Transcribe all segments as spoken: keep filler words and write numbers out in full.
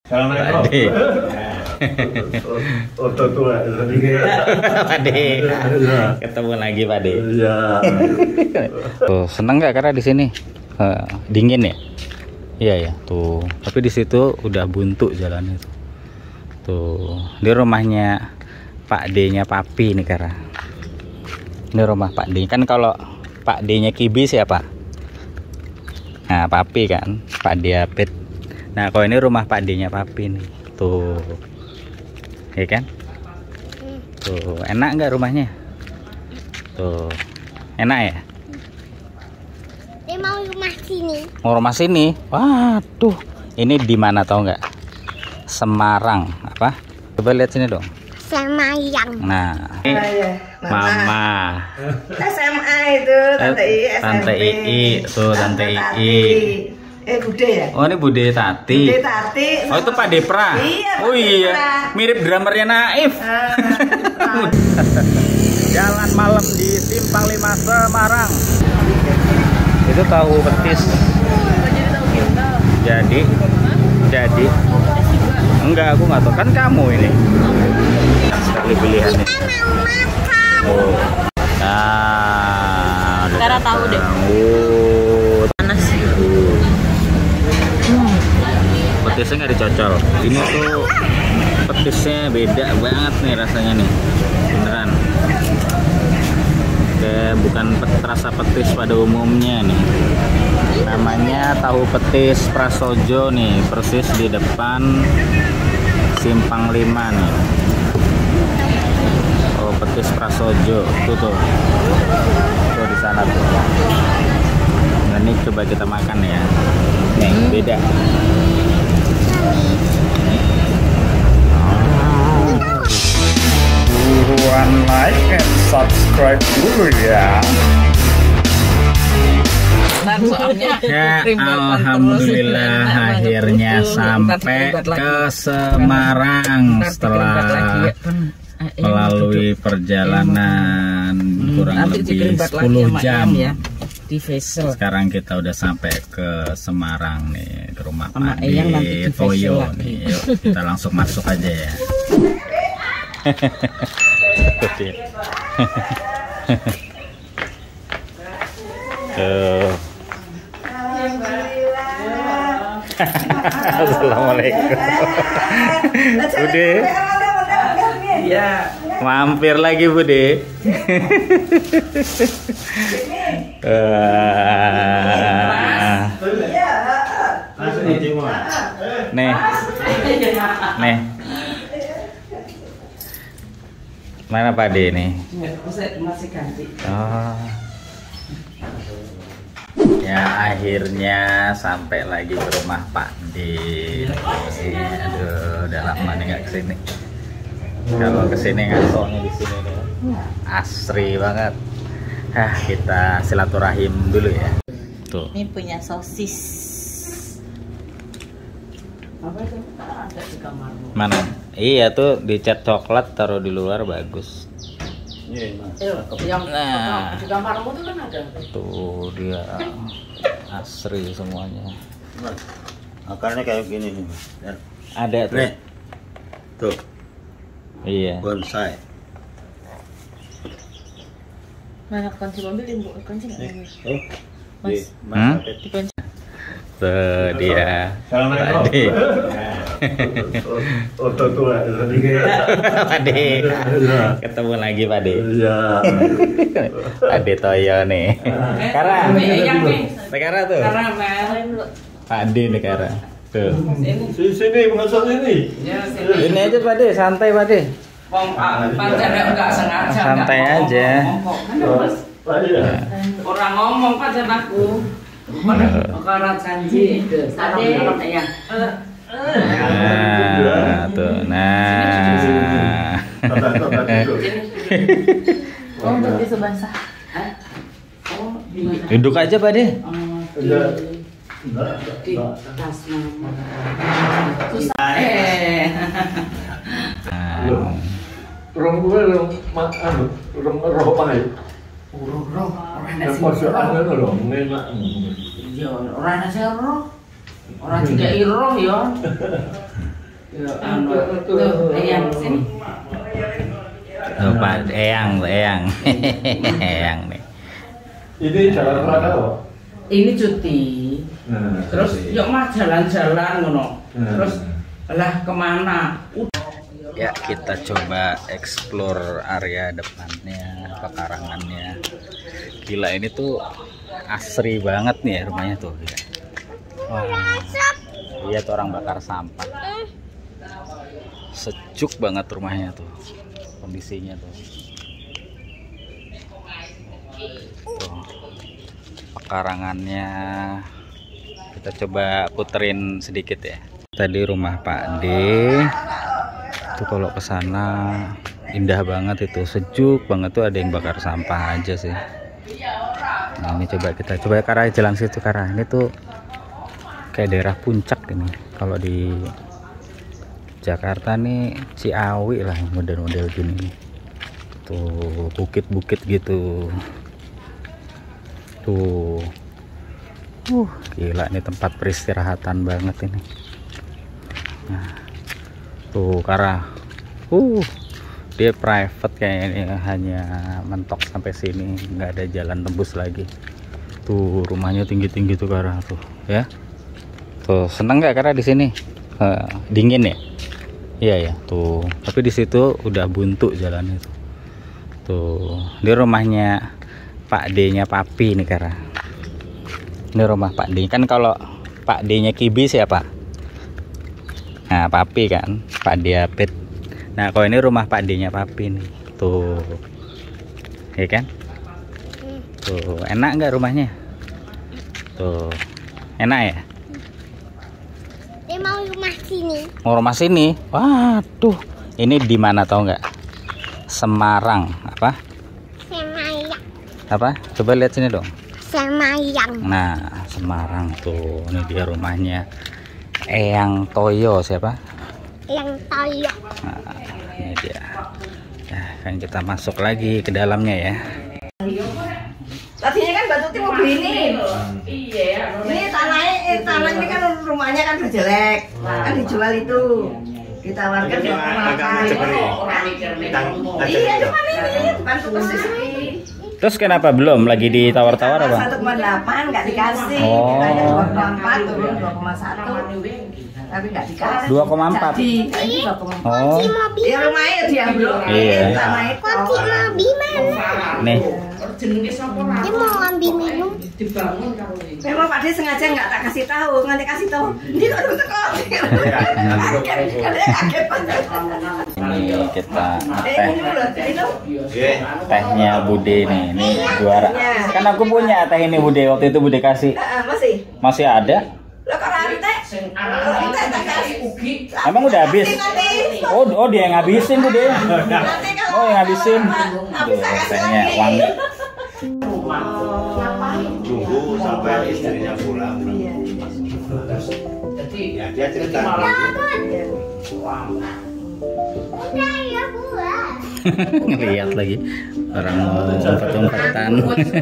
Assalamualaikum. Pade. Otot tua. Pade. Ketemu lagi Pade. Iya. Tuh, seneng nggak karena di sini uh, dingin ya? Iya ya, tuh. Tapi di situ udah buntu jalannya tuh. Tuh, di rumahnya Pak D-nya Papi nih Kara. Ini rumah Pak D. Kan kalau Pak D-nya Kibi siapa? Nah, Papi kan, Pak Diabet. Nah, kalau ini rumah Pak D-nya Papi nih. Tuh. Ya kan? Tuh, enak nggak rumahnya? Tuh. Enak ya? Dia mau rumah sini. Mau rumah sini? Waduh, ini di mana tahu nggak? Semarang. Apa? Coba lihat sini dong. Semayang. Nah, ini Mama. S M A itu Tante I, S M P. Tante Ii, tuh Tante Ii. Eh Bude ya? Oh ini Bude Tati. Bude Tati. Oh itu Pak Depra. Iya, Pak oh iya, Depra. mirip drummernya Naif. Uh, Jalan malam di Simpang lima Semarang. Itu tahu petis. Jadi, jadi, enggak aku nggak tahu kan kamu ini. Sekali pilihannya. Kita mau makan. Oh. Nah, Kara tahu deh. Oh, Panas. Hmm. Petisnya nggak dicocol. Ini tuh petisnya beda banget nih rasanya nih, beneran. Kayak bukan pet, rasa petis pada umumnya nih. Namanya tahu petis Prasojo nih, persis di depan Simpang lima nih. Oh, petis Prasojo tuh tuh, tuh di sana tuh. Nah, ini coba kita makan ya. Nih beda. Buruan like and subscribe dulu ya. Ya, alhamdulillah akhirnya sampai ke Semarang setelah melalui perjalanan kurang lebih sepuluh jam. Di Vesel. Sekarang kita udah sampai ke Semarang nih, ke rumah Pak Eyang nanti di Toyo Vesel nih. Yuk, kita langsung masuk aja ya. Tuh. Assalamualaikum. Bude. ya. Mampir lagi Bude. uh, nih, nih. Mana Pak D nih? Masih ganti. Oh. Ya akhirnya sampai lagi ke rumah Pak D. Aduh, udah lama nih nggak kesini. Kalau kesini ngantornya di sini nih, asri banget. Ah, kita silaturahim dulu ya. Tuh. Ini punya sosis. Apa itu? Ada di kamarmu. Mana? Iya tuh dicat coklat taruh di luar bagus. Yang Nah. di kamarmu tuh kan ada. Tuh dia asri semuanya. Akarnya kayak gini nih. Ada tuh. Nih. Tuh, Iya. bonsai. Mana kunci mobil ibu kunci nggak? Oh, Mas. Hmm? Di kunci. Tuh dia. Assalamualaikum. Pade. Otot tua. Pade. Ketemu lagi Pade. Iya. Pade Toyo nih. Kara. Yang nih. Kara tuh. Karamel. Pade nih Kara. Tuh. Sini sini masuk sini. Ya, sini. Ini aja Pade, santai Pade. Wong pancen enggak sengaja. Santai enggak ngomong, aja. ngomong kok. Kan, Mas? Iya. Orang ngomong pancen aku. Karena janji. Ade. Ya. Nah, tuh. Nah. Oh, berarti sebasah. Oh, di mana? Duduk aja Pade. Oh, Iya. di tas mama. Susah. Eh. Nah. Rong gue rong makan, rong roh pai. Roh, roh. Orang Yang nasi masuk roh. angin loh, enak. Ya, orang nasi roh. Orang juga roh ya. Ya, Anu, tuh, tuh, tuh, Eyang sini. Oh, Pak Eyang, Eyang, Eyang nih. Ini jalan kemana kok? Ini cuti. Nah, Terus jadi- yuk mah jalan-jalan ngono. Hmm. Terus lah kemana? Ya, kita coba explore area depannya, pekarangannya. Gila, ini tuh asri banget nih ya rumahnya tuh. Wah, lihat orang bakar sampah. Sejuk banget rumahnya tuh, kondisinya tuh. Tuh, pekarangannya kita coba puterin sedikit ya. Tadi rumah Pak D itu kalau ke sana indah banget, itu sejuk banget tuh, ada yang bakar sampah aja sih. Nah, ini coba kita coba ke arah jalan situ, ke arah ini tuh kayak daerah puncak ini. Kalau di Jakarta nih Ciawi lah model-model gini nih. Tuh bukit-bukit gitu. Tuh. Uh, gila, ini tempat peristirahatan banget ini. Nah, tuh karena uh dia private kayaknya ini, hanya mentok sampai sini, nggak ada jalan tembus lagi. Tuh rumahnya tinggi-tinggi tuh karena tuh ya. Tuh seneng nggak karena di sini uh, dingin ya? Iya ya. Tuh tapi di situ udah buntu jalannya tuh. Tuh di rumahnya Pak D-nya Papi nih karena. Ini rumah Pak D. Kan kalau Pak D-nya Kibi siapa? Nah, Papi kan, Pak Diapit. Nah, kalau ini rumah Pak D-nya Papi nih. Tuh. Ya kan? Tuh, enak nggak rumahnya? Tuh. Enak ya? Dia mau rumah sini. Mau rumah sini? Waduh. Ini di mana tahu nggak? Semarang. Apa? Semayang. Apa? Coba lihat sini dong. Semayang. Nah, Semarang tuh. Ini dia rumahnya. Eyang Toyo siapa? Yang toyo. Nah, ini dia. Nah, kan kita masuk lagi ke dalamnya ya. Tadinya kan Mbak Tuti mau beli ini. Iya. Ini tanahnya, eh, tanah ini kan rumahnya kan udah jelek, kan dijual itu. Ditawarkan dua koma delapan. Iya, cuma ini depan persis ini. Terus kenapa belum lagi ditawar-tawar apa? satu koma delapan nggak dikasih. Oh. Kitanya dua koma empat turun dua koma satu. Tapi nggak dikasih. dua koma empat. Jadi, ini dua koma empat. Oh, Kunci mobil. Ya rumahnya dia belum. Iya. Tanah itu. Kunci mobil mana? nih. Dia mau ambil minum. Memang Pak D sengaja nggak tak kasih tahu, nanti kasih tahu. Ini kok udah kok. Kaget, kaget banget. Ini kita Eh, teh ini loh, itu. tehnya Bude nih. Ini juara. Kan aku punya teh ini Bude, waktu itu Bude kasih. Ah, masih. Masih ada? Lo kok rantai? Rantai tak kasih. Emang udah habis? Nanti. Oh, oh dia yang ngabisin Bude. Nanti kalau Oh, yang ngabisin. habis Tuh, tak kasih tehnya lagi. wangi. Tunggu sampai istrinya pulang. Iya. Ya dia cerita. Udah ya buat. Ngeliat lagi orang mau umpet-umpetan.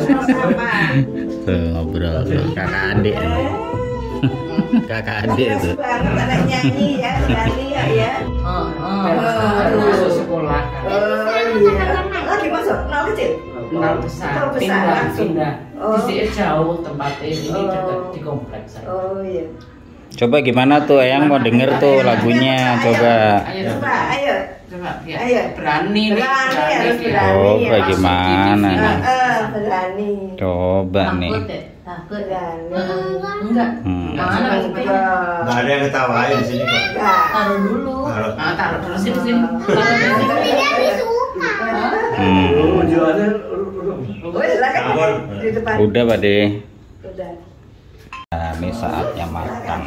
Tuh ngobrol tuh kakak adik. Kakak adik tuh. Banget anak nyanyi ya, nyanyi ya ya. Oh, oh, masuk sekolah. Oh iya. Lagi masuk, nol kecil. Nol besar, Nol besar, pindah, langsung. pindah. Oh. Di sini jauh tempatnya, ini Oh. dekat di kompleks. Oh iya. Coba gimana tuh Eyang mau denger tuh lagunya, coba. Ayo, Coba, ayo. coba, ya. Ayo. Berani nih, Berani, harus nih. berani. Coba ya. gimana nih? Heeh, berani. Coba nih. Takut ya? Takut. Berani. Enggak. Hmm. Mana bukti? Nggak ada yang ketawain di sini kok. Enggak. Taruh dulu. Taruh. Ah, taruh terus sini sini. Taruh di sini. Dia disuka. Hmm. Oh, jualan. Oh, silakan. Ampun. Di depan. Udah Pak De. Udah. Nah, ini saatnya makan.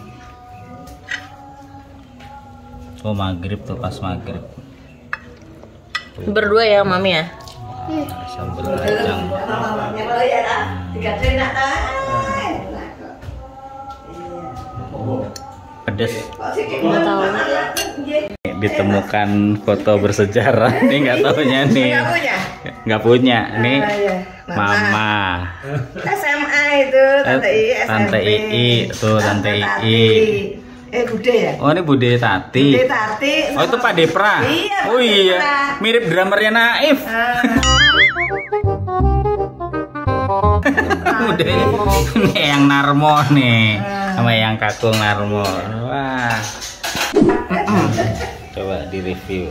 Oh maghrib tuh, pas maghrib. Tuh, Berdua ya mami ya? ada sambal kacang. Yang mau ya lah. Tiga trei nak tak. Enak kok. Iya. Pedes. Kok sikit tahu. Ditemukan foto bersejarah. Ini nggak taunya nih. Enggak punya. Nggak punya. Nih Ah, iya. Mama. S M A itu, Tante I, S M P. Tante I I tuh, Tante I I. Eh Bude ya? Oh ini Bude Tati. Bude Tati. Oh itu Pak Depra. Iya. Oh iya. Mirip drummernya Naif. Bude ini yang Narmo nih, sama yang Kakung Narmo. Wah. Coba di review.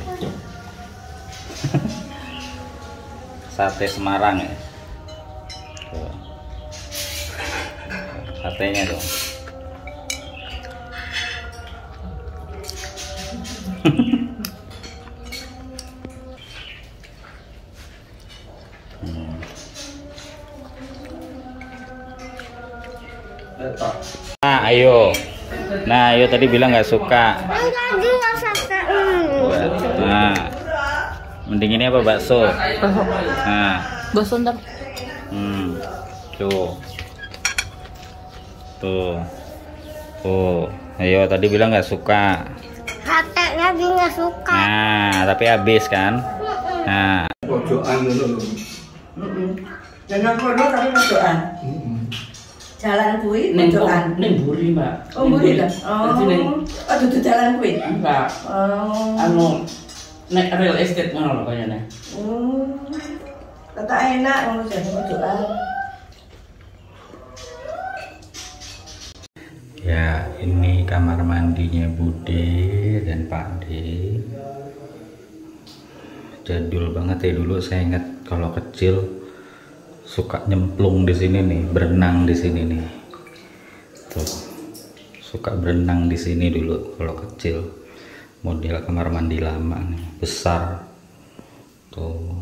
Sate Semarang ya. Coba. Satenya dong. hmm. Nah, ayo. Nah, ayo tadi bilang nggak suka. Nah, mending ini apa bakso? Nah, bakso ntar. Hmm, tuh, tuh, tuh. Ayo tadi bilang nggak suka. Katanya dia nggak suka. Nah, tapi habis kan? Nah. Pojokan dulu. Jangan kono tapi pojokan. Jalan kuwi pojokan. Ning Buri, Mbak. Oh, Buri ta? Oh. Oh, dudu jalan kuwi. Enggak. Oh. Anu nek real estate ngono lho kayane. Hmm. Tetap enak ngono jadi pojokan. Ya, ini kamar mandinya Bude dan Pak D. Jadul banget ya, dulu saya ingat kalau kecil suka nyemplung di sini nih, berenang di sini nih. Tuh. Suka berenang di sini dulu kalau kecil. Model kamar mandi lama nih, besar. Tuh.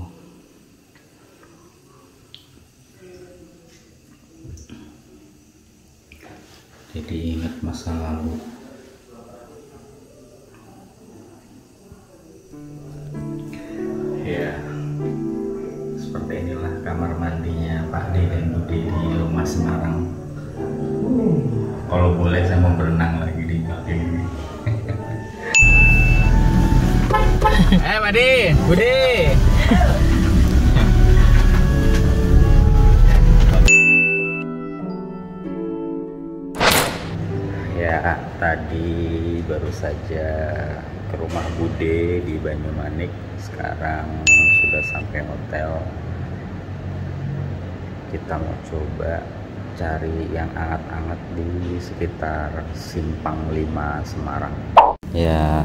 Jadi ingat masa lalu. Ya, seperti inilah kamar mandinya Pak D dan Bude di rumah Semarang. Kalau boleh saya mau berenang lagi di ini. Eh Pak D, Bude. Ya, tadi baru saja ke rumah Bude di Banyumanik. Sekarang sudah sampai hotel. Kita mau coba cari yang anget-anget di sekitar Simpang lima Semarang. Ya,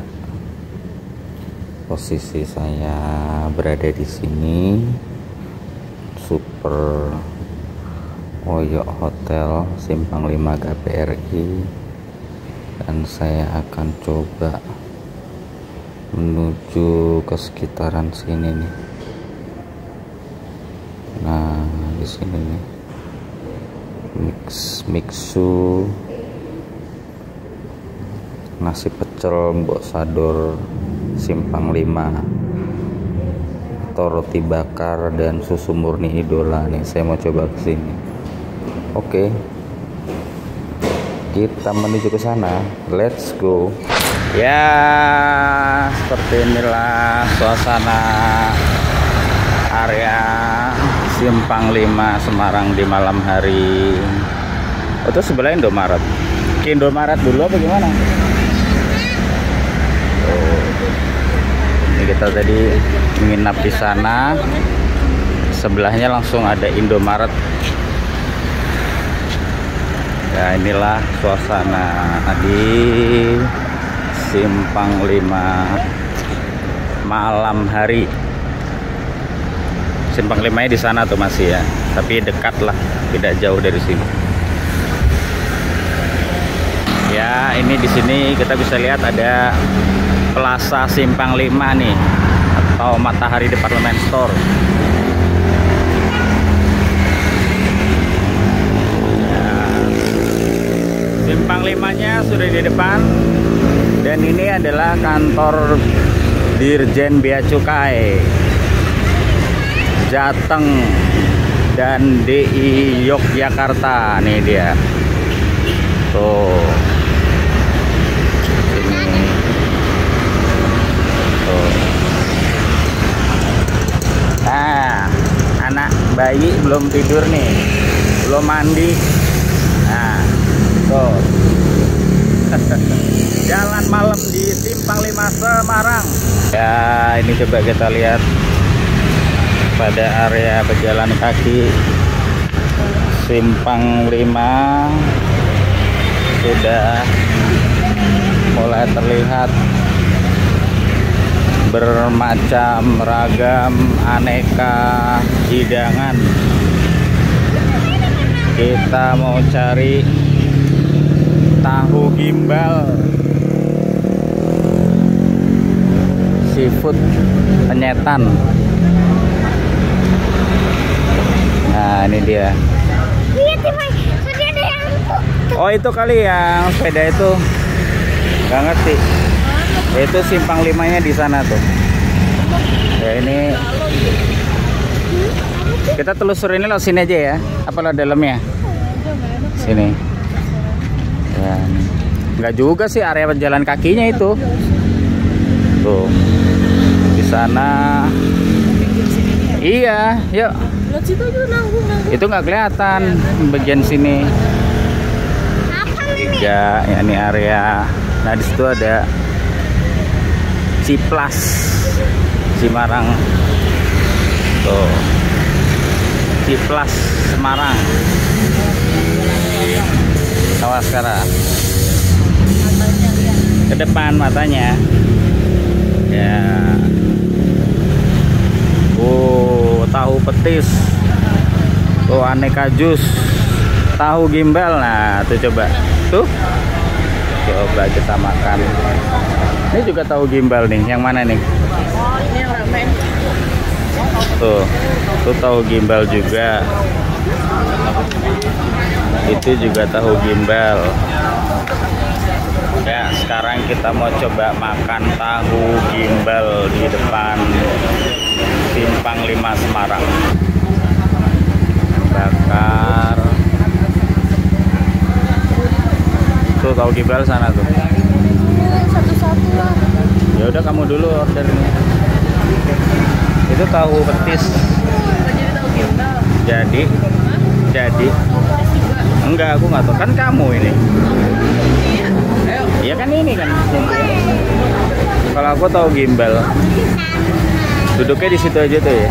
posisi saya berada di sini. Super Oyok Hotel Simpang lima K B R I. Dan saya akan coba menuju ke sekitaran sini nih. Nah, di sini nih. Mix Mixu nasi pecel Mbok Sador Simpang lima atau roti bakar dan susu murni idola nih. Saya mau coba ke sini. Oke. Kita menuju ke sana. Let's go. Ya, seperti inilah suasana area Simpang lima Semarang di malam hari. Oh, itu sebelah Indomaret. Ke Indomaret dulu apa gimana? Oh. Ini kita tadi menginap di sana. Sebelahnya langsung ada Indomaret. Ya, inilah suasana di Simpang lima malam hari. Simpang lima di sana tuh masih ya, tapi dekat lah, tidak jauh dari sini. Ya, ini di sini kita bisa lihat ada Plaza Simpang lima nih, atau Matahari Department Store. Simpang limanya sudah di depan, dan ini adalah kantor Dirjen Bea Cukai Jateng dan D I Yogyakarta. Nih dia tuh, sini tuh. Nah, anak bayi belum tidur nih, belum mandi. Nah, tuh. malam di Simpang lima Semarang. Ya, ini coba kita lihat pada area pejalan kaki Simpang lima sudah mulai terlihat bermacam ragam aneka hidangan. Kita mau cari tahu gimbal, seafood penyetan. Nah, ini dia. Lihat Timai, tadi ada yang Oh, itu kali yang sepeda itu. Gak ngerti. Itu simpang limanya di sana tuh. Ya, ini kita telusur ini lo sini aja ya. Apa lo dalamnya? Sini. Ya. Enggak juga sih area pejalan kakinya itu. Tuh. Di sana. Iya, yuk. Itu nggak kelihatan bagian sini. Tiga, ya ini area. Nah, di situ ada Ciplas Semarang. Tuh. Ciplas Semarang. Awas sekarang. Ke depan matanya. Ya. Oh, tahu petis. Tuh aneka jus. Tahu gimbal. Nah, tuh coba. Tuh. Coba kita makan. Ini juga tahu gimbal nih. Yang mana nih? Ini yang ramen. Tuh. Tuh tahu gimbal juga. Itu juga tahu gimbal. Ya, sekarang kita mau coba makan tahu gimbal di depan Simpang lima Semarang. Bakar. Tuh tahu gimbal sana tuh. Satu-satu lah. Ya udah kamu dulu ordernya. Itu tahu petis. Jadi tahu gimbal. Jadi, jadi. Enggak, aku nggak tahu. Kan kamu ini. Iya kan ini kan. Kalau aku tahu gimbal. Duduknya di situ aja tuh ya.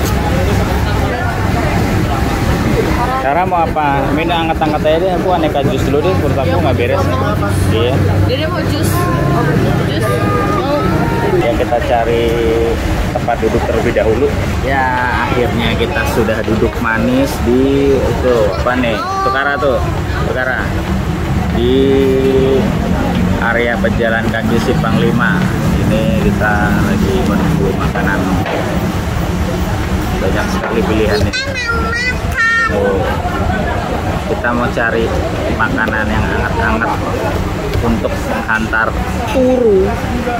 Cara mau apa? Ini angkat-angkat aja deh. Aku aneka jus dulu deh. Menurut aku nggak beres. Iya. Jadi mau jus. Jus. Mau. Ya kita cari tempat duduk terlebih dahulu. Ya akhirnya kita sudah duduk manis di itu apa nih? Tukara tuh, Tukara di area pejalan kaki Simpang lima. Ini kita lagi menunggu makanan. Banyak sekali pilihannya. Oh, kita mau cari makanan yang hangat-hangat untuk menghantar turu.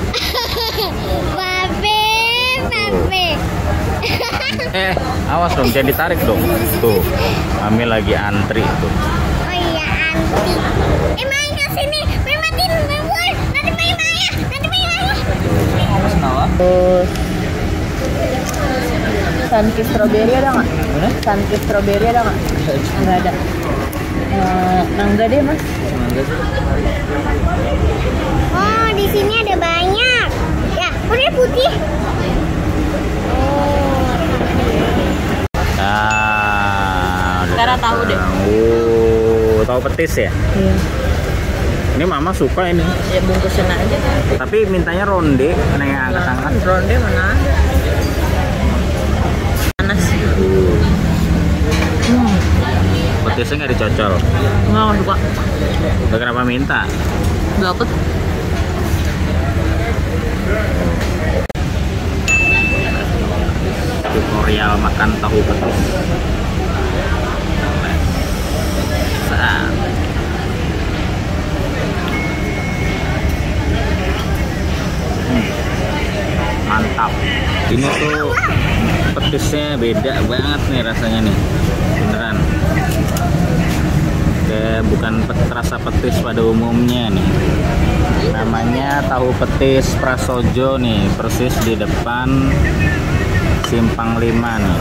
Babe, babe. Eh, awas dong, jangan ditarik dong. Tuh, kami lagi antri tuh. Oh iya, anti. Eh, main ke sini. Main matiin, main main. Nanti main ayah, nanti main ayah. Terus Sunkiss strawberry ada nggak? Sunkiss strawberry ada nggak? Nggak ada. Uh, mangga deh mas. Oh, di sini ada banyak. Ya, warnanya putih. Nah, Cara tahu deh. Oh, tahu petis ya? Iya. Ini mama suka ini. Ya bungkusin aja. Tapi mintanya ronde, karena yang angkat-angkat. Ronde mana ada? Panas. Hmm. Petisnya nggak dicocol. Nggak suka. Kenapa minta? Dapet. Tutorial makan tahu petis. Saat. Hmm. Mantap. Ini tuh petisnya beda banget nih rasanya nih. Beneran. Kayak bukan pet, rasa petis pada umumnya nih. Namanya tahu petis Prasojo nih, persis di depan Simpang lima nih.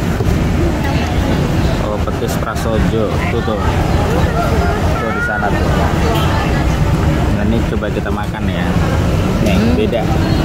Oh, petis Prasojo tuh tuh tuh di sana tuh. Dan ini coba kita makan ya. Nih, hmm. beda.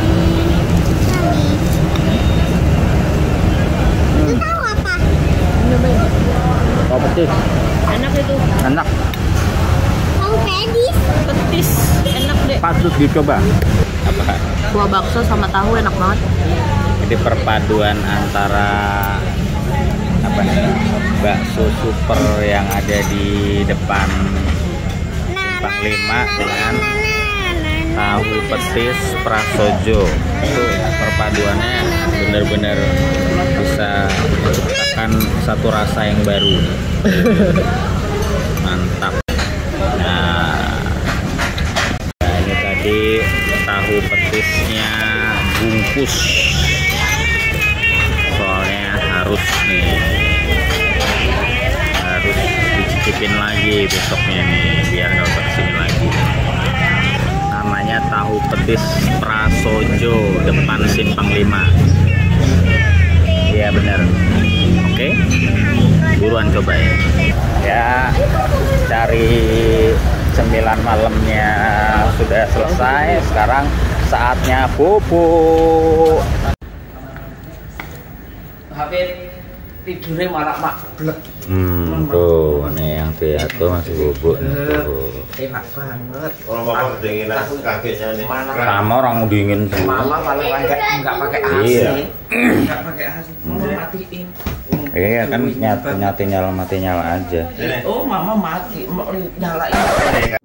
Itu tahu apa? Oh, petis. Enak itu. Enak. Tahu pedis. Petis. Enak deh. Patut dicoba. Apa? Kuah bakso sama tahu enak banget. Jadi perpaduan antara apa nih? Bakso super yang ada di depan Simpang lima dengan tahu petis prasojo. Itu perpaduannya benar-benar bisa menciptakan satu rasa yang baru. Mantap. Nah, nah ini tadi tahu petisnya bungkus. Soalnya harus nih, harus dicicipin lagi besoknya nih biar nggak usah kesini lagi. Namanya tahu petis prasojo depan Simpang lima. Iya bener. Oke, buruan coba ya. Ya, cari cemilan malamnya sudah selesai. Sekarang saatnya bobo. Hafid tidurnya malah mak blek. Hmm, tuh, nih yang dia tuh masih bubuk nih tuh. Enak banget. Kalau bapak kedinginan kakinya nih. Sama orang dingin tuh. Mama paling enggak enggak pakai A C. Iya. Enggak pakai A C. Mama matiin. Iya kan nyati nyati nyala mati nyala aja. Oh, mama mati, mau nyalain.